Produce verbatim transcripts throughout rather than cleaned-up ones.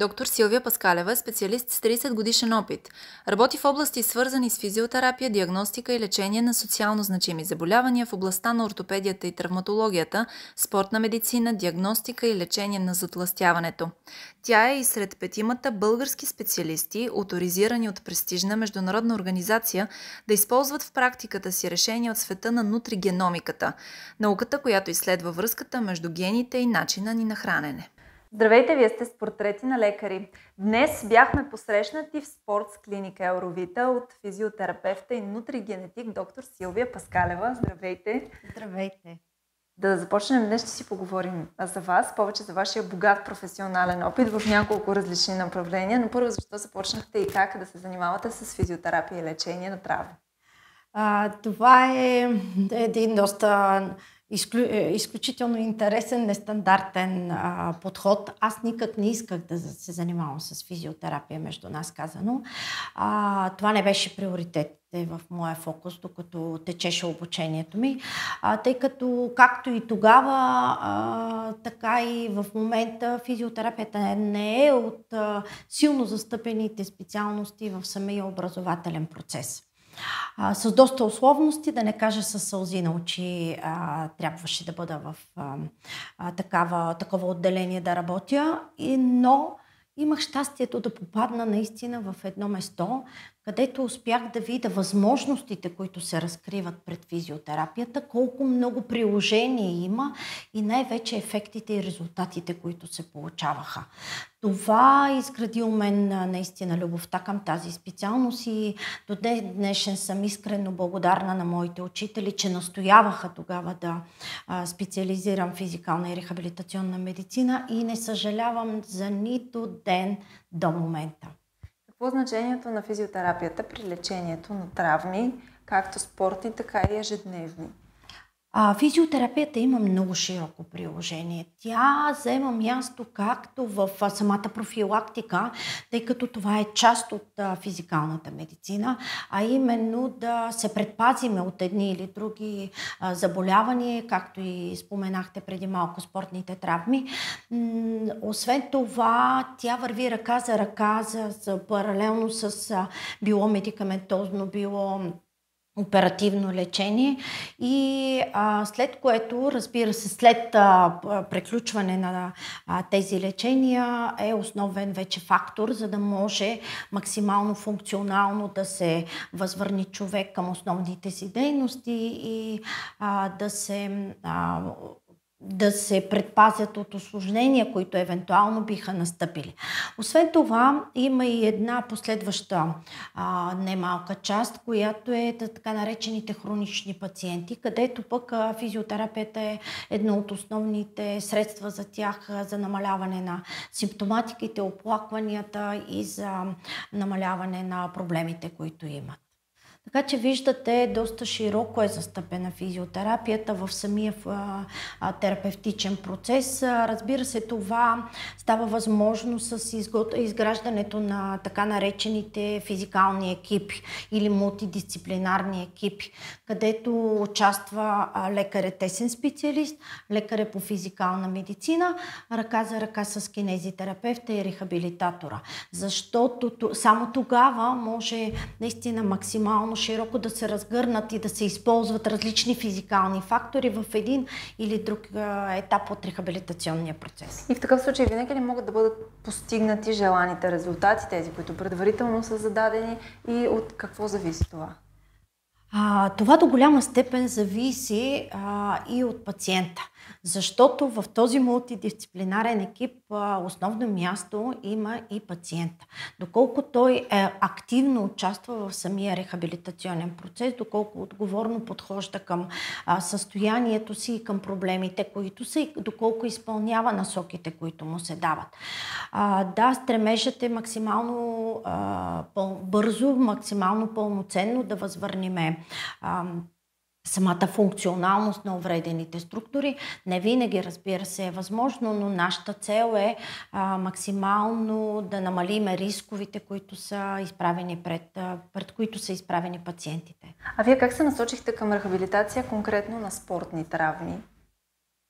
Доктор Силвия Паскалева е специалист с тридесет годишен опит. Работи в области свързани с физиотерапия, диагностика и лечение на социално значими заболявания в областта на ортопедията и травматологията, спортна медицина, диагностика и лечение на затлъстяването. Тя е и сред петимата български специалисти, оторизирани от престижна международна организация, да използват в практиката си решения от света на нутригеномиката, науката, която изследва връзката между гените и начина ни на хранене. Здравейте, вие сте с портрети на лекари. Днес бяхме посрещнати в спортс клиника Елровита от физиотерапевта и нутригенетик доктор Силвия Паскалева. Здравейте! Здравейте! Да започнем, днес ще си поговорим за вас, повече за вашия богат професионален опит в няколко различни направления. Но първо, защо започнахте и как да се занимавате с физиотерапия и лечение на травми? А, това е един доста изклю... изключително интересен, нестандартен а, подход. Аз никак не исках да се занимавам с физиотерапия, между нас казано. А, това не беше приоритет в моя фокус, докато течеше обучението ми, а, тъй като както и тогава, а, така и в момента физиотерапията не е от а, силно застъпените специалности в самия образователен процес. А, с доста условности, да не кажа с сълзи на очи, а, трябваше да бъда в а, а, такава, такова отделение да работя, и, но имах щастието да попадна наистина в едно место, където успях да видя възможностите, които се разкриват пред физиотерапията, колко много приложения има и най-вече ефектите и резултатите, които се получаваха. Това изгради у мен наистина любовта към тази специалност и до днешен съм искрено благодарна на моите учители, че настояваха тогава да специализирам физикална и рехабилитационна медицина и не съжалявам за нито ден до момента. Какво е значението на физиотерапията при лечението на травми, както спортни, така и ежедневни? А, физиотерапията има много широко приложение. Тя заема място както в а, самата профилактика, тъй като това е част от а, физикалната медицина, а именно да се предпазиме от едни или други а, заболявания, както и споменахте преди малко спортните травми. М- освен това, тя върви ръка за ръка, за, за паралелно с а, било медикаментозно, било оперативно лечение и а, след което, разбира се, след а, приключване на а, тези лечения е основен вече фактор, за да може максимално функционално да се възвърне човек към основните си дейности и а, да се а, да се предпазят от усложнения, които евентуално биха настъпили. Освен това, има и една последваща а, немалка част, която е така наречените хронични пациенти, където пък а, физиотерапията е едно от основните средства за тях, а, за намаляване на симптоматиките, оплакванията и за намаляване на проблемите, които имат. Така че виждате, доста широко е застъпена физиотерапията в самия а, а, терапевтичен процес. А, разбира се, това става възможно с изгод... изграждането на така наречените физикални екипи или мултидисциплинарни екипи, където участва а, лекар-тесен специалист, лекар по физикална медицина, ръка за ръка с кинезитерапевта и рехабилитатора. Защото само тогава може наистина максимално широко да се разгърнат и да се използват различни физикални фактори в един или друг етап от рехабилитационния процес. И в такъв случай винаги ли могат да бъдат постигнати желаните резултати, тези, които предварително са зададени, и от какво зависи това? А, това до голяма степен зависи а, и от пациента, защото в този мултидисциплинарен екип а, основно място има и пациента. Доколко той е активно участва в самия рехабилитационен процес, доколко отговорно подхожда към а, състоянието си и към проблемите, които са, и доколко изпълнява насоките, които му се дават. А, да, стремежът е максимално а, бързо, максимално пълноценно да възвърнем А, самата функционалност на увредените структури. Не винаги, разбира се, е възможно, но нашата цел е а, максимално да намалим рисковите, които са изправени пред, пред които са изправени пациентите. А вие как се насочихте към рехабилитация конкретно на спортни травми?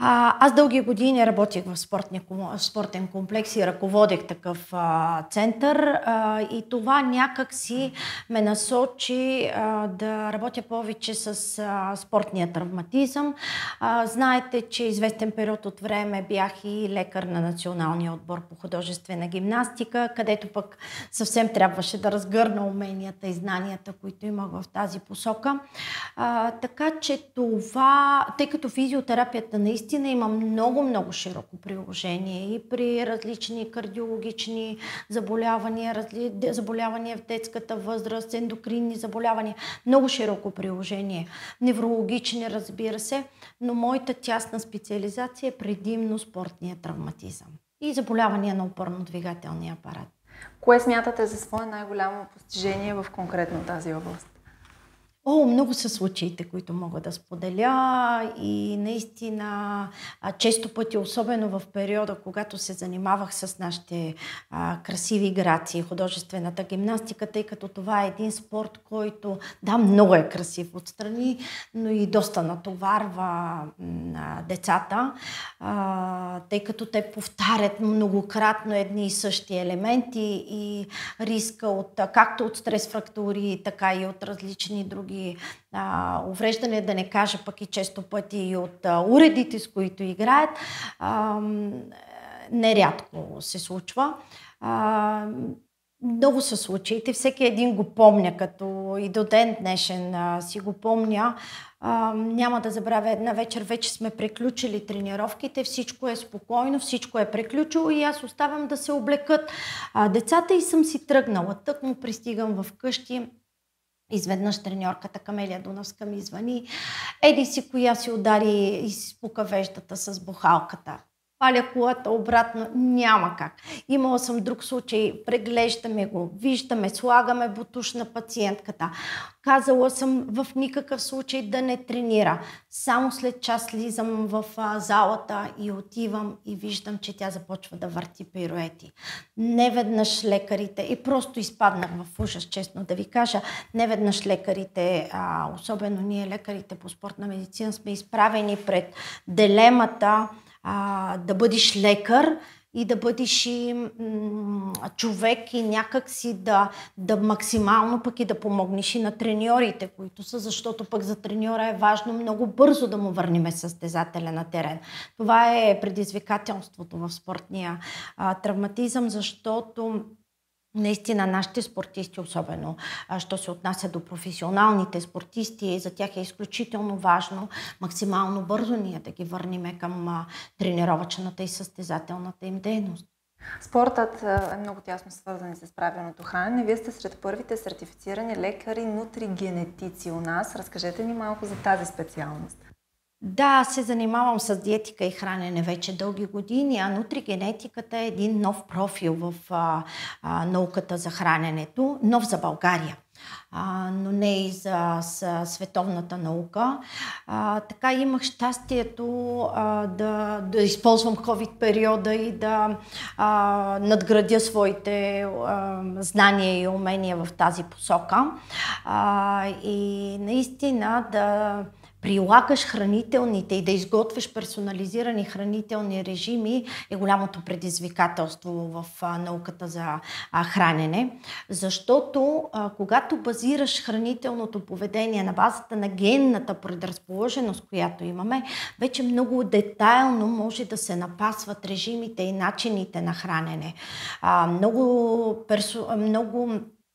А, аз дълги години работих в спортния, спортен комплекс и ръководех такъв а, център а, и това някак си ме насочи а, да работя повече с а, спортния травматизъм. А, знаете, че известен период от време бях и лекар на националния отбор по художествена гимнастика, където пък съвсем трябваше да разгърна уменията и знанията, които имах в тази посока. А, така че това, тъй като физиотерапията наистина има много-много широко приложение и при различни кардиологични заболявания, разли... заболявания в детската възраст, ендокринни заболявания, много широко приложение. Неврологични, разбира се, но моята тясна специализация е предимно спортния травматизъм и заболявания на опорно-двигателния апарат. Кое смятате за свое най-голямо постижение в конкретно тази област? О, много са случаите, които мога да споделя и наистина често пъти, особено в периода, когато се занимавах с нашите а, красиви грации, художествената гимнастика, тъй като това е един спорт, който, да, много е красив отстрани, но и доста натоварва м, децата, а, тъй като те повтарят многократно едни и същи елементи и риска от, както от стрес фрактури, така и от различни други А, увреждане, да не кажа пък и често пъти и от а, уредите, с които играят, а, нерядко се случва. А, много са случаите, всеки един го помня, като и до ден днешен а, си го помня. А, няма да забравя, една вечер вече сме приключили тренировките, всичко е спокойно, всичко е приключило и аз оставям да се облекат а, децата и съм си тръгнала. Тък му пристигам в къщи. Изведнъж треньорката Камелия Дунавска ми звъни. Еди си коя си удари и си спука веждата с бухалката. Паля колата обратно, няма как. Имала съм друг случай, преглеждаме го, виждаме, слагаме бутуш на пациентката. Казала съм в никакъв случай да не тренира. Само след час слизам в а, залата и отивам и виждам, че тя започва да върти пируети. Неведнъж лекарите, и просто изпаднах в ужас, честно да ви кажа, неведнъж лекарите, а, особено ние лекарите по спортна медицина, сме изправени пред дилемата А, да бъдеш лекар и да бъдеш и м- човек и някак си да, да максимално пък и да помогнеш и на треньорите, които са, защото пък за треньора е важно много бързо да му върнем състезателя на терен. Това е предизвикателството в спортния а, травматизъм, защото наистина нашите спортисти, особено що се отнася до професионалните спортисти, за тях е изключително важно максимално бързо ние да ги върнем към тренировъчната и състезателната им дейност. Спортът е много тясно свързан с правилното хранене. Вие сте сред първите сертифицирани лекари нутригенетици у нас. Разкажете ни малко за тази специалност. Да, се занимавам с диетика и хранене вече дълги години, а нутригенетиката е един нов профил в а, а, науката за храненето, нов за България, а, но не и за с, световната наука. А, така имах щастието а, да, да използвам COVID периода и да а, надградя своите а, знания и умения в тази посока. А, и наистина да прилагаш хранителните и да изготвяш персонализирани хранителни режими е голямото предизвикателство в а, науката за а, хранене, защото а, когато базираш хранителното поведение на базата на генната предразположеност, която имаме, вече много детайлно може да се напасват режимите и начините на хранене. А, много, персо, много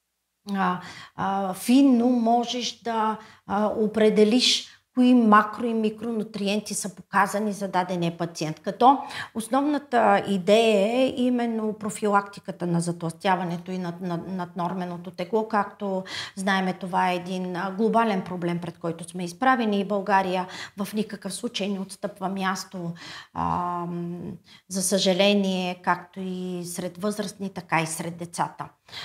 а, а, финно можеш да а, определиш кои макро- и микронутриенти са показани за дадения пациент. Като основната идея е именно профилактиката на затлъстяването и над, над, наднорменото тегло. Както знаеме, това е един глобален проблем, пред който сме изправени и България в никакъв случай не отстъпва място, а, за съжаление, както и сред възрастни, така и сред децата.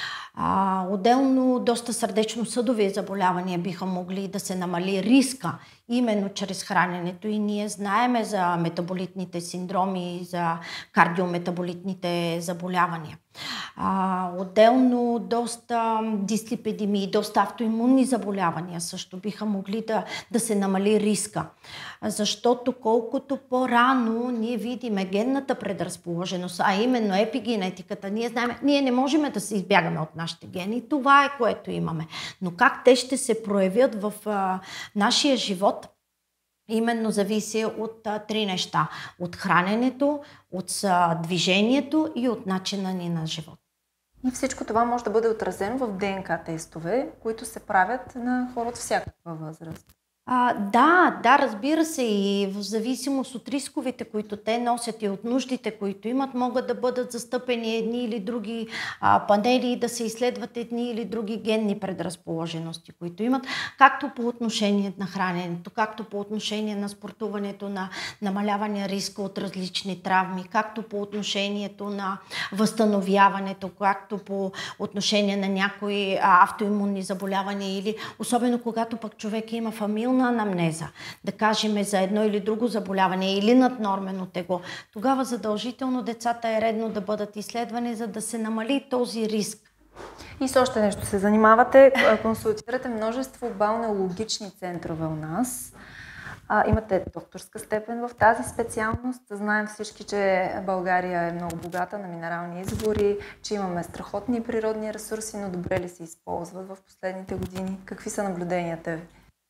А, отделно доста сърдечно-съдови заболявания биха могли да се намали риска именно чрез храненето и ние знаеме за метаболитните синдроми и за кардиометаболитните заболявания. А, отделно доста дислипидемии, доста автоимунни заболявания също биха могли да, да се намали риска. Защото колкото по-рано ние видиме генната предразположеност, а именно епигенетиката, ние знаем, ние не можем да се избягаме от нашите гени, това е което имаме. Но как те ще се проявят в а, нашия живот, именно зависи от а, три неща. От храненето, от а, движението и от начина ни на живот. И всичко това може да бъде отразено в ДНК тестове, които се правят на хора от всякаква възраст. А, да, да, разбира се, и в зависимост от рисковете, които те носят и от нуждите, които имат, могат да бъдат застъпени едни или други а, панели и да се изследват едни или други генни предразположености, които имат, както по отношение на храненето, както по отношение на спортуването, на намаляване риска от различни травми, както по отношението на възстановяването, както по отношение на някои а, автоимунни заболявания или особено когато пък човек има фамилна анамнеза, да кажем за едно или друго заболяване или наднормено тегло, тогава задължително децата е редно да бъдат изследвани, за да се намали този риск. И с още нещо се занимавате, консултирате множество балнеологични центрове у нас. А, имате докторска степен в тази специалност. Знаем всички, че България е много богата на минерални извори, че имаме страхотни природни ресурси, но добре ли се използват в последните години? Какви са наблюденията ви?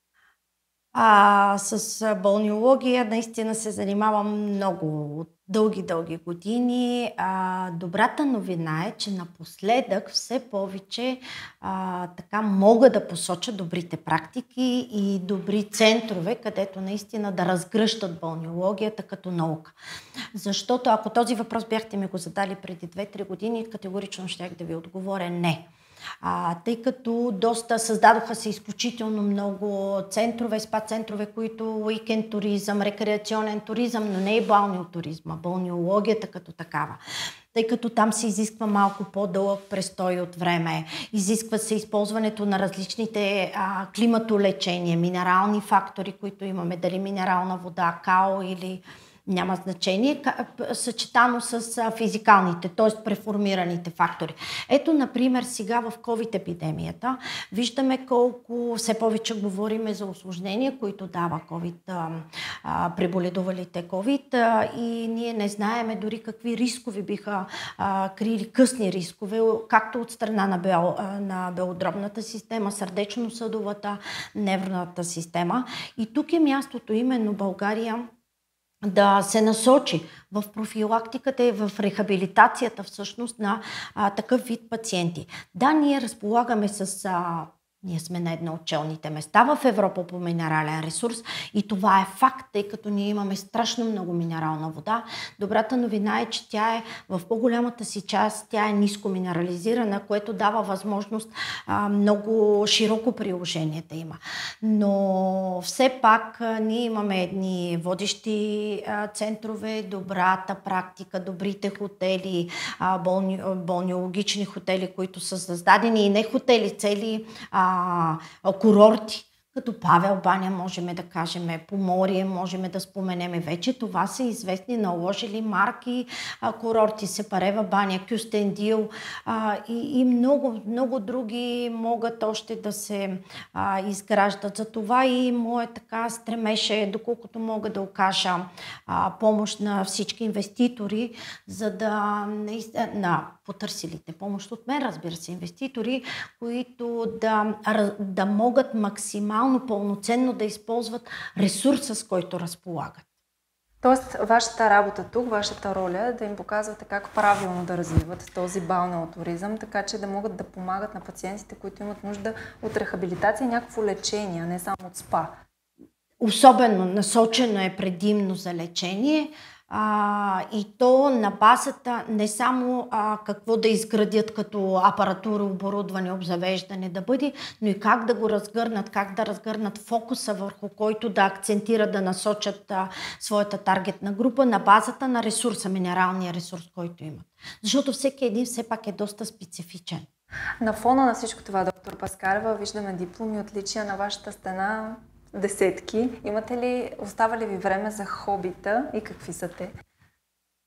А, с балнеология наистина се занимавам много дълги-дълги години. А, добрата новина е, че напоследък все повече а, така мога да посоча добрите практики и добри центрове, където наистина да разгръщат балнеологията като наука. Защото ако този въпрос бяхте ми го задали преди две-три години, категорично щях да ви отговоря не. А, тъй като доста създадоха се изключително много центрове, спа центрове, които уикенд туризъм, рекреационен туризъм, но не и балнеотуризма, балнеологията като такава. Тъй като там се изисква малко по-дълъг престой от време, изисква се използването на различните а, климатолечения, минерални фактори, които имаме, дали минерална вода, као или няма значение, съчетано с физикалните, т.е. преформираните фактори. Ето, например, сега в COVID-епидемията виждаме колко все повече говориме за усложнения, които дава COVID, преболедувалите COVID и ние не знаеме дори какви рискови биха а, крили късни рискове, както от страна на, бел, на белодробната система, сърдечно-съдовата, нервната система. И тук е мястото именно България да се насочи в профилактиката и в рехабилитацията всъщност на а, такъв вид пациенти. Да, ние разполагаме с... А, ние сме на едно от челните места в Европа по минерален ресурс и това е факт, тъй като ние имаме страшно много минерална вода. Добрата новина е, че тя е в по-голямата си част, тя е ниско минерализирана, което дава възможност а, много широко приложение да има. Но все пак а, ние имаме едни водещи а, центрове, добрата практика, добрите хотели, а, болни, балнеологични хотели, които са създадени и не хотели, цели а, курорти, като Павел баня, можем да кажем, Поморие, можем да споменем вече. Това са известни наложили марки, а, курорти, Сепарева баня, Кюстендил а, и, и много, много други могат още да се а, изграждат. За това и моят така стремеше, доколкото мога да окажа а, помощ на всички инвеститори, за да на потърсилите помощ от мен, разбира се, инвеститори, които да, да могат максимално пълноценно да използват ресурса, с който разполагат. Тоест, вашата работа тук, вашата роля е да им показвате как правилно да развиват този балнеотуризъм, така че да могат да помагат на пациентите, които имат нужда от рехабилитация и някакво лечение, а не само от спа. Особено насочено е предимно за лечение. А, и то на базата не само а, какво да изградят като апаратура, оборудване, обзавеждане да бъде, но и как да го разгърнат, как да разгърнат фокуса, върху който да акцентират, да насочат а, своята таргетна група на базата на ресурса, минералния ресурс, който имат. Защото всеки един все пак е доста специфичен. На фона на всичко това, доктор Паскарева, виждаме дипломи, отличия на вашата стена. Десетки. Имате ли, остава ли ви време за хобита и какви са те?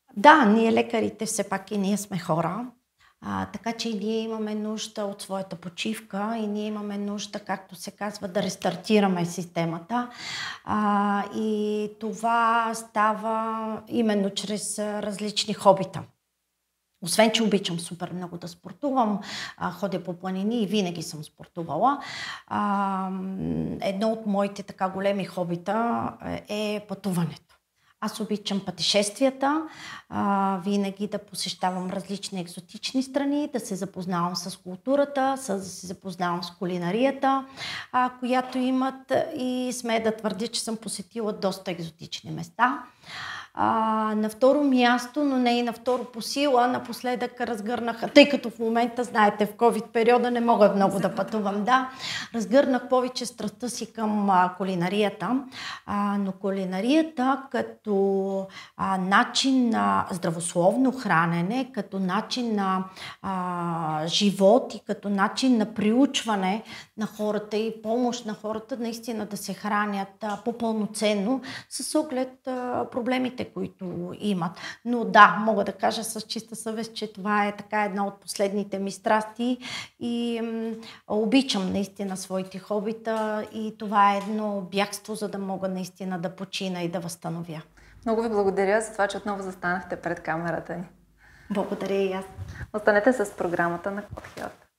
Да, ние лекарите все пак и ние сме хора. А, така че и ние имаме нужда от своята почивка и ние имаме нужда, както се казва, да рестартираме системата. А, и това става именно чрез различни хобита. Освен, че обичам супер много да спортувам, а, ходя по планини и винаги съм спортувала. А, едно от моите така големи хобита е пътуването. Аз обичам пътешествията, а, винаги да посещавам различни екзотични страни, да се запознавам с културата, с, да се запознавам с кулинарията, а, която имат, и смея да твърдя, че съм посетила доста екзотични места. А, на второ място, но не и на второ по сила, напоследък разгърнаха, тъй като в момента, знаете, в COVID периода не мога много да пътувам, да, разгърнах повече страстта си към а, кулинарията, а, но кулинарията като а, начин на здравословно хранене, като начин на а, живот и като начин на приучване на хората и помощ на хората наистина да се хранят а, по-пълноценно с оглед а, проблемите, които имат. Но да, мога да кажа с чиста съвест, че това е така една от последните ми страсти и м, обичам наистина своите хобита и това е едно бягство, за да мога наистина да почина и да възстановя. Много ви благодаря за това, че отново застанахте пред камерата ни. Благодаря и аз. Останете с програмата на Код Хелт.